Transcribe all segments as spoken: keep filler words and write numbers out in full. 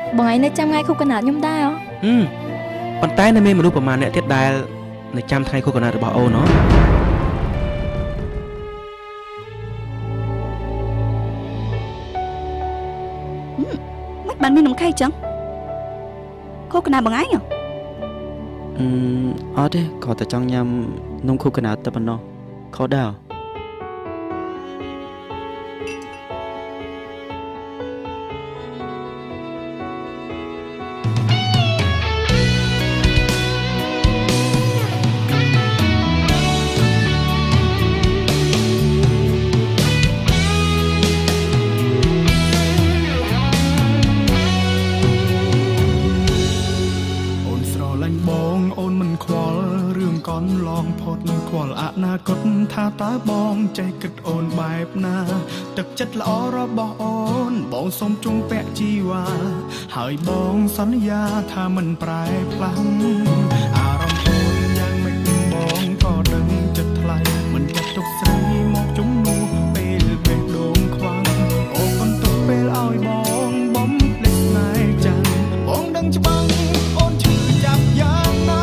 បងឯងនៅចាំថ្ងៃខួបកំណើតខ្ញុំដែរហ៎ប៉ុន្តែនៅមានមនុស្សប្រមាណអ្នកទៀតដែលនៅចាំថ្ងៃខួបកំណើតរបស់អូនហ៎មិនបានមាននំខេកចឹងខួបកំណើតបងឯងហ៎អឺអត់ទេគាត់តែចង់ញ៉ាំនំខួបកំណើតតែប៉ុណ្ណោះខុសដែរថាតើបងចេះគិតអូនបែបណាទឹកចិត្តល្អរបស់អូនបងសូមជុំពាក់ជីវ៉ាហើយបងសន្យាថាមិនប្រែផ្លាស់អារម្មណ៍អូនយ៉ាងម៉េចបងក៏ដឹងចិត្តថ្លៃមិនចាត់ទុកស្រីមកជំនួសពេលបេះដូងខ្វាំងអូនបន្ទុកពេលឲ្យបងបំភ្លេចស្នេហ៍ចាំបងដឹងច្បាស់អូនឈឺចាប់យ៉ាងណា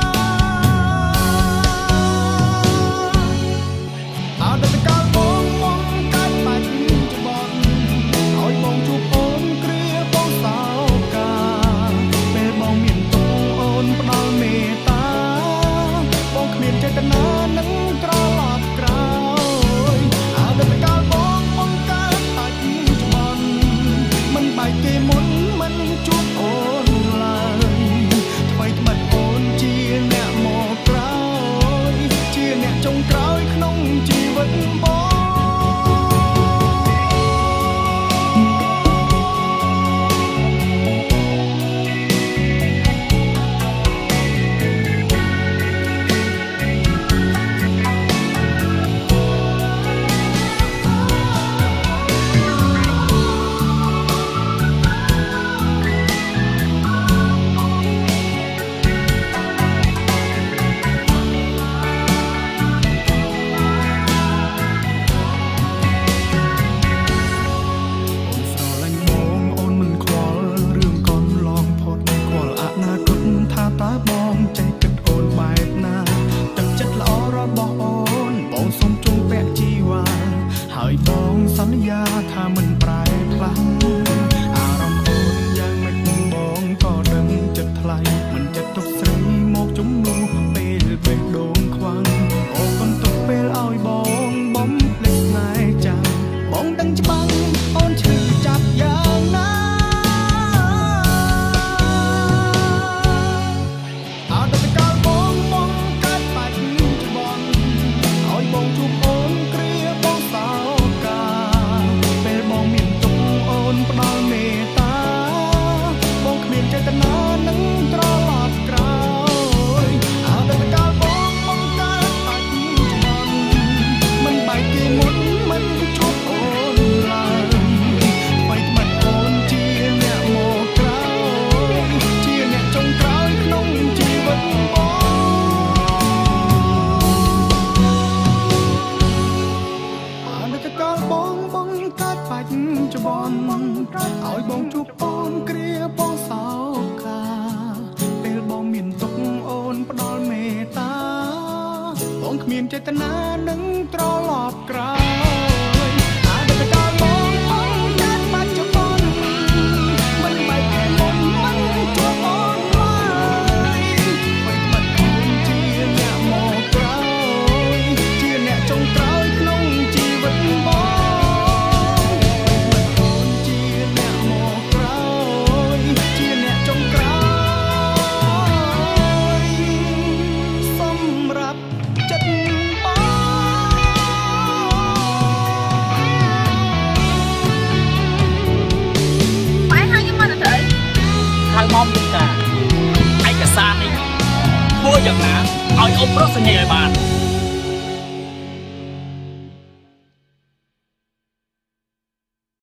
ឲ្យបងជួបអូនគ្រាបងសោកាពេលបងមានទុកអូនផ្ដល់មេត្តាបងគ្មានចេតនានឹងត្រឡប់ក្រោយអាដិតកាលបងបងកាត់បាច់ចបនមិនបែកគេមុនមិនជួបអូនឡើយបីបាត់អូនជាអ្នកមកក្រោយជាអ្នកចុងក្រោយក្នុងជីវិតបងមកពីតាឯកសារនេះធ្វើយ៉ាងណាឲ្យអ៊ំប្រុសសញ្ញាឲ្យបាន